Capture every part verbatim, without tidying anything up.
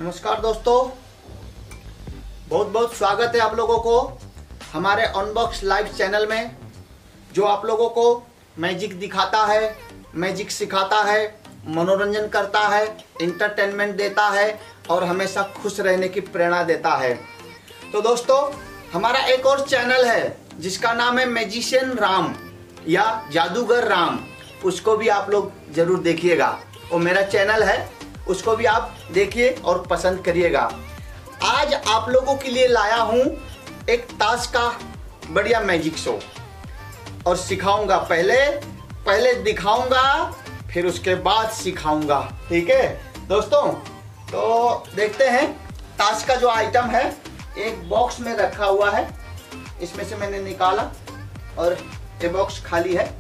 नमस्कार दोस्तों, बहुत बहुत स्वागत है आप लोगों को हमारे अनबॉक्स लाइव चैनल में, जो आप लोगों को मैजिक दिखाता है, मैजिक सिखाता है, मनोरंजन करता है, इंटरटेनमेंट देता है और हमेशा खुश रहने की प्रेरणा देता है। तो दोस्तों, हमारा एक और चैनल है जिसका नाम है मैजिशियन राम या जादूगर राम। उसको भी आप लोग जरूर देखिएगा। वो मेरा चैनल है, उसको भी आप देखिए और पसंद करिएगा। आज आप लोगों के लिए लाया हूं एक ताश का बढ़िया मैजिक शो और सिखाऊंगा। पहले पहले दिखाऊंगा, फिर उसके बाद सिखाऊंगा। ठीक है दोस्तों, तो देखते हैं। ताश का जो आइटम है एक बॉक्स में रखा हुआ है, इसमें से मैंने निकाला और ये बॉक्स खाली है।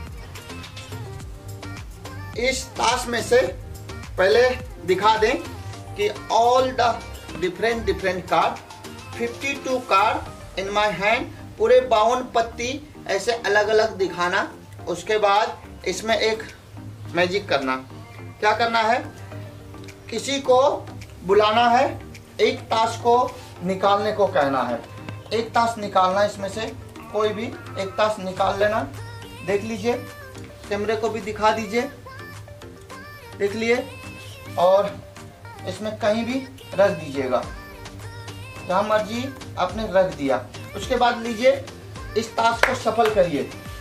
इस ताश में से पहले दिखा दें कि all the different different card, बावन कार्ड इन माय हैंड, पूरे बावन पत्ती ऐसे अलग अलग दिखाना। उसके बाद इसमें एक मैजिक करना। क्या करना है, किसी को बुलाना है, एक ताश को निकालने को कहना है। एक ताश निकालना, इसमें से कोई भी एक ताश निकाल लेना। देख लीजिए, कैमरे को भी दिखा दीजिए, देख लिए, और इसमें कहीं भी रख दीजिएगा, जहाँ मर्जी आपने रख दिया। उसके बाद लीजिए, इस ताश को सफल करिए।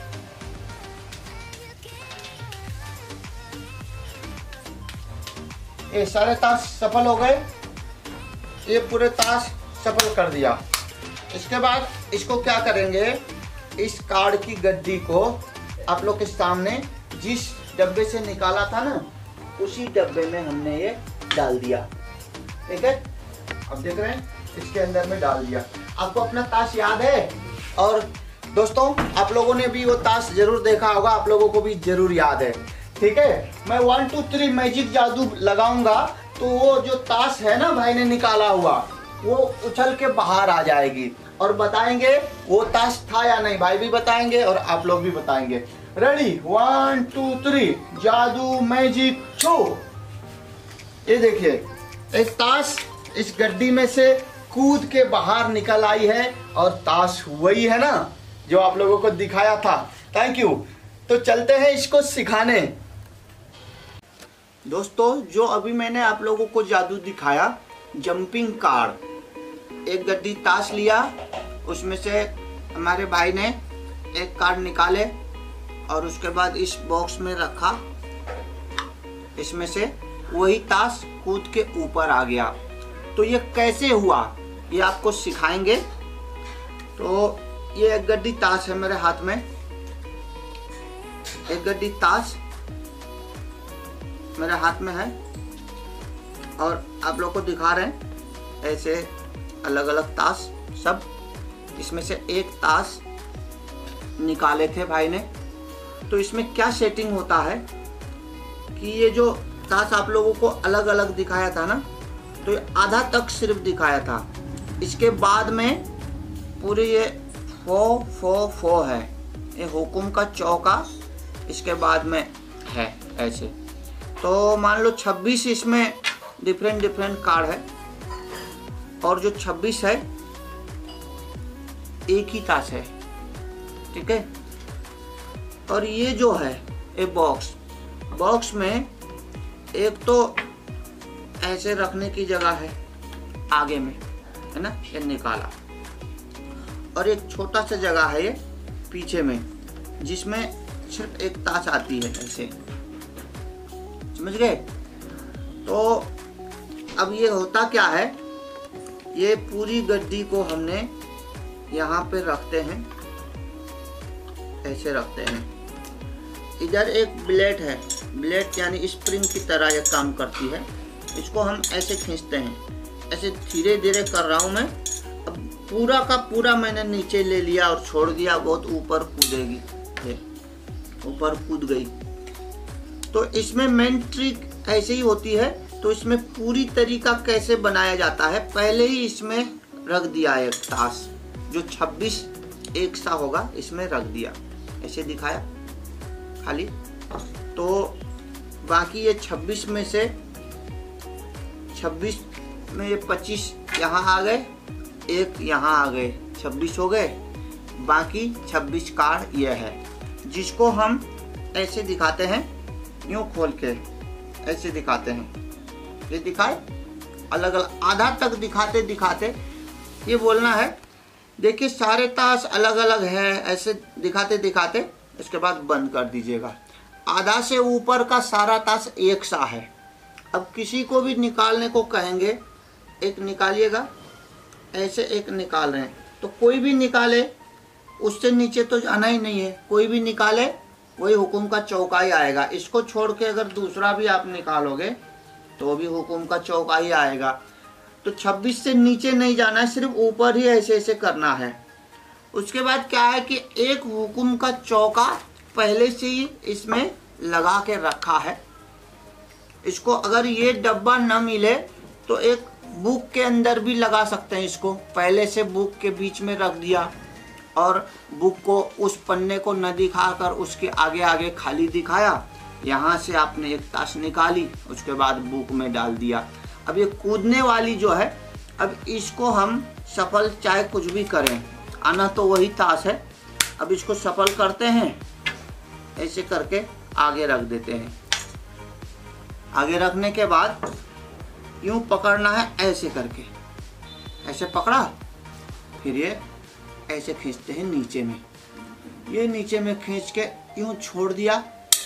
ये सारे ताश सफल हो गए, ये पूरे ताश सफल कर दिया। इसके बाद इसको क्या करेंगे, इस कार्ड की गड्डी को आप लोग के सामने जिस डब्बे से निकाला था ना, उसी डब्बे में हमने ये डाल दिया। ठीक है, अब देख रहे हैं, इसके अंदर में डाल दिया। आपको अपना ताश याद है? और दोस्तों, आप लोगों ने भी वो ताश जरूर देखा होगा, आप लोगों को भी जरूर याद है। ठीक है, मैं वन टू थ्री मैजिक जादू लगाऊंगा तो वो जो ताश है ना भाई ने निकाला हुआ, वो उछल के बाहर आ जाएगी और बताएंगे वो ताश था या नहीं। भाई भी बताएंगे और आप लोग भी बताएंगे। रेडी, वन टू थ्री, जादू मैजिक शो। ये देखिए, एक ताश इस गड्डी में से कूद के बाहर निकल आई है और ताश वही है ना जो आप लोगों को दिखाया था। Thank you. तो चलते हैं इसको सिखाने। दोस्तों, जो अभी मैंने आप लोगों को जादू दिखाया, जंपिंग कार्ड, एक गड्डी ताश लिया, उसमें से हमारे भाई ने एक कार्ड निकाले और उसके बाद इस बॉक्स में रखा। इसमें से वही ताश कूद के ऊपर आ गया। तो ये कैसे हुआ, ये आपको सिखाएंगे। तो ये एक गड्डी ताश है मेरे हाथ में, एक गड्डी ताश मेरे हाथ में है और आप लोग को दिखा रहे हैं ऐसे अलग अलग ताश सब। इसमें से एक ताश निकाले थे भाई ने। तो इसमें क्या सेटिंग होता है कि ये जो ताश आप लोगों को अलग अलग दिखाया था ना, तो ये आधा तक सिर्फ दिखाया था। इसके बाद में पूरे ये फो फो फो है, ये हुकुम का चौका इसके बाद में है ऐसे। तो मान लो छब्बीस इसमें डिफरेंट डिफरेंट कार्ड है और जो छब्बीस है एक ही ताश है। ठीक है, और ये जो है ये बॉक्स बॉक्स में एक तो ऐसे रखने की जगह है आगे में, है ना, ये निकाला, और एक छोटा सा जगह है ये पीछे में, जिसमें सिर्फ एक ताश आती है ऐसे। समझ गए? तो अब ये होता क्या है, ये पूरी गड्डी को हमने यहाँ पे रखते हैं, ऐसे रखते हैं। इधर एक ब्लेड है, ब्लेड यानी स्प्रिंग की तरह ये काम करती है। इसको हम ऐसे खींचते हैं, ऐसे धीरे धीरे कर रहा हूँ मैं। अब पूरा का पूरा मैंने नीचे ले लिया और छोड़ दिया, बहुत ऊपर कूदेगी, ये ऊपर कूद गई। तो इसमें मेन ट्रिक ऐसे ही होती है। तो इसमें पूरी तरीका कैसे बनाया जाता है, पहले ही इसमें रख दिया एक ताश, जो छब्बीस एक सा होगा, इसमें रख दिया, ऐसे दिखाया खाली। तो बाकी ये छब्बीस में से छब्बीस इसमें ये पच्चीस यहाँ आ गए, एक यहाँ आ गए, छब्बीस हो गए। बाकी छब्बीस कार्ड ये है, जिसको हम ऐसे दिखाते हैं, यूं खोल के ऐसे दिखाते हैं। ये दिखाए, अलग अलग आधा तक दिखाते दिखाते ये बोलना है देखिए सारे ताश अलग अलग है, ऐसे दिखाते दिखाते इसके बाद बंद कर दीजिएगा। आधा से ऊपर का सारा ताश एक सा है। अब किसी को भी निकालने को कहेंगे, एक निकालिएगा, ऐसे एक निकाल रहे हैं तो कोई भी निकाले, उससे नीचे तो जाना ही नहीं है, कोई भी निकाले वही हुकुम का चौका ही आएगा। इसको छोड़ के अगर दूसरा भी आप निकालोगे तो भी हुकुम का चौका ही आएगा। तो छब्बीस से नीचे नहीं जाना है, सिर्फ ऊपर ही ऐसे ऐसे करना है। उसके बाद क्या है कि एक हुकुम का चौका पहले से ही इसमें लगा के रखा है। इसको अगर ये डब्बा न मिले तो एक बुक के अंदर भी लगा सकते हैं। इसको पहले से बुक के बीच में रख दिया और बुक को उस पन्ने को न दिखाकर उसके आगे आगे खाली दिखाया। यहाँ से आपने एक ताश निकाली, उसके बाद बुक में डाल दिया। अब ये कूदने वाली जो है, अब इसको हम सफल चाहे कुछ भी करें, आना तो वही ताश है। अब इसको सफल करते हैं, ऐसे करके आगे रख देते हैं। आगे रखने के बाद यूं पकड़ना है, ऐसे करके, ऐसे पकड़ा, फिर ये ऐसे खींचते हैं नीचे में। ये नीचे में खींच के यूं छोड़ दिया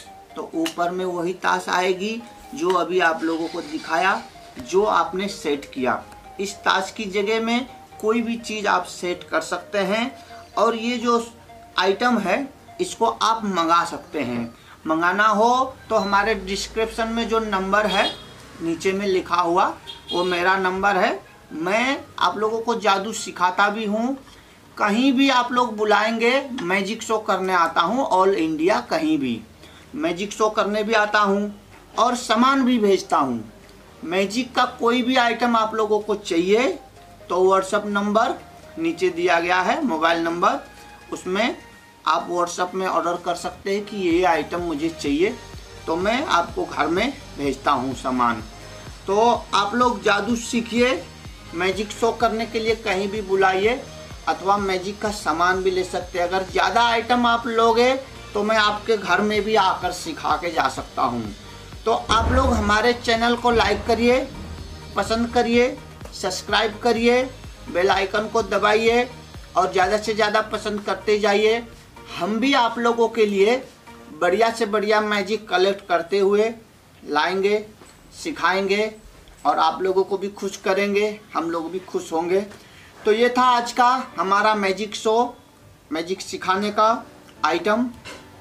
तो ऊपर में वही ताश आएगी जो अभी आप लोगों को दिखाया, जो आपने सेट किया। इस ताश की जगह में कोई भी चीज़ आप सेट कर सकते हैं। और ये जो आइटम है इसको आप मंगा सकते हैं। मंगाना हो तो हमारे डिस्क्रिप्शन में जो नंबर है नीचे में लिखा हुआ, वो मेरा नंबर है। मैं आप लोगों को जादू सिखाता भी हूँ। कहीं भी आप लोग बुलाएंगे, मैजिक शो करने आता हूँ, ऑल इंडिया कहीं भी मैजिक शो करने भी आता हूँ और सामान भी भेजता हूँ। मैजिक का कोई भी आइटम आप लोगों को चाहिए तो व्हाट्सएप नंबर नीचे दिया गया है, मोबाइल नंबर, उसमें आप व्हाट्सएप में ऑर्डर कर सकते हैं कि ये आइटम मुझे चाहिए, तो मैं आपको घर में भेजता हूँ सामान। तो आप लोग जादू सीखिए, मैजिक शो करने के लिए कहीं भी बुलाइए, अथवा मैजिक का सामान भी ले सकते हैं। अगर ज़्यादा आइटम आप लोगे तो मैं आपके घर में भी आकर सिखा के जा सकता हूँ। तो आप लोग हमारे चैनल को लाइक करिए, पसंद करिए, सब्सक्राइब करिए, बेल आइकन को दबाइए और ज़्यादा से ज़्यादा पसंद करते जाइए। हम भी आप लोगों के लिए बढ़िया से बढ़िया मैजिक कलेक्ट करते हुए लाएंगे, सिखाएंगे और आप लोगों को भी खुश करेंगे, हम लोग भी खुश होंगे। तो ये था आज का हमारा मैजिक शो, मैजिक सिखाने का आइटम।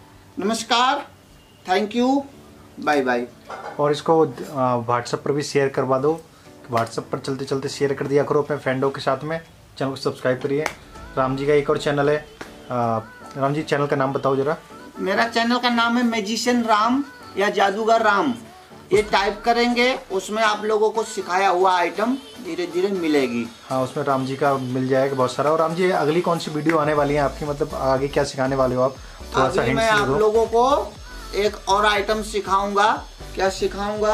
नमस्कार, थैंक यू, बाय बाय। और इसको व्हाट्सएप पर भी शेयर करवा दो। व्हाट्सएप पर चलते चलते शेयर कर दिया करो अपने फ्रेंडों के साथ में। चैनल को सब्सक्राइब करिए। राम जी का एक और चैनल है, आ, राम जी चैनल का नाम बताओ जरा। मेरा चैनल का नाम है मैजिशियन राम या जादूगर राम। ये टाइप करेंगे, उसमें आप लोगों को सिखाया हुआ आइटम धीरे धीरे मिलेगी। हाँ, उसमें राम जी का मिल जाएगा बहुत सारा। और राम जी अगली कौन सी वीडियो आने वाली है आपकी, मतलब आगे क्या सिखाने वाले हो आप, थोड़ा सा हिंट मैं आप लोगों को एक और आइटम सिखाऊंगा। क्या सिखाऊंगा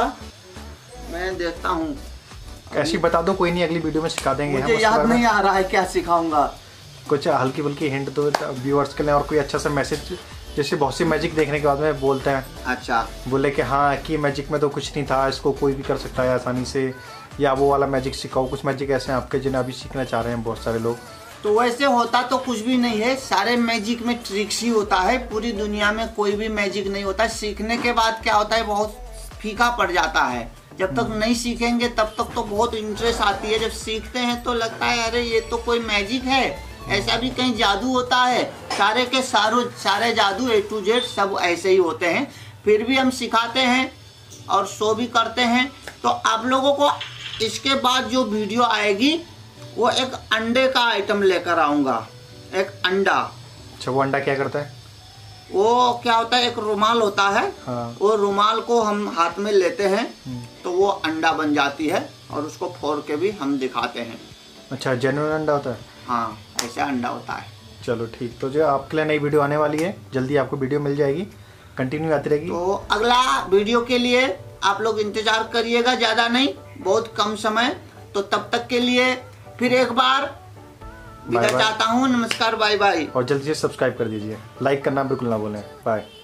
मैं देखता हूँ, ऐसी बता दो, कोई नहीं अगली वीडियो में सिखा देंगे। मुझे याद नहीं आ रहा है क्या सिखाऊंगा। कुछ हल्की फुल्की हिंट दो व्यूअर्स के लिए, और कोई अच्छा सा मैसेज। जैसे बहुत सी मैजिक देखने के बाद में बोलते हैं, अच्छा बोले कि हाँ कि मैजिक में तो कुछ नहीं था, इसको कोई भी कर सकता है आसानी से, या वो वाला मैजिक सिखाओ। कुछ मैजिक ऐसे हैं आपके जिन्हें अभी सीखना चाह रहे हैं बहुत सारे लोग। तो वैसे होता तो कुछ भी नहीं है, सारे मैजिक में ट्रिक्स ही होता है। पूरी दुनिया में कोई भी मैजिक नहीं होता। सीखने के बाद क्या होता है, बहुत फीका पड़ जाता है। जब तक नहीं सीखेंगे तब तक तो बहुत इंटरेस्ट आती है। जब सीखते हैं तो लगता है अरे ये तो कोई मैजिक है, ऐसा भी कहीं जादू होता है। सारे के सारो सारे जादू ए टू जेड सब ऐसे ही होते हैं। फिर भी हम सिखाते हैं और शो भी करते हैं। तो आप लोगों को इसके बाद जो वीडियो आएगी वो एक अंडे का आइटम लेकर आऊँगा, एक अंडा। अच्छा, वो अंडा क्या करता है? वो क्या होता है, एक रुमाल होता है। हाँ। वो रुमाल को हम हाथ में लेते हैं तो वो अंडा बन जाती है और उसको फोड़ के भी हम दिखाते हैं। अच्छा, जेन्युइन अंडा होता है? हाँ, ऐसा अंडा होता है। चलो ठीक, तो जो आपके लिए नई वीडियो आने वाली है, जल्दी आपको वीडियो मिल जाएगी, कंटिन्यू आती रहेगी। तो अगला वीडियो के लिए आप लोग इंतजार करिएगा, ज़्यादा नहीं, बहुत कम समय। तो तब तक के लिए फिर एक बार विदा चाहता हूँ। नमस्कार, बाय बाय। और जल्दी से सब्सक्राइब कर दीजिए, लाइक करना बिल्कुल ना भूलें। बाय।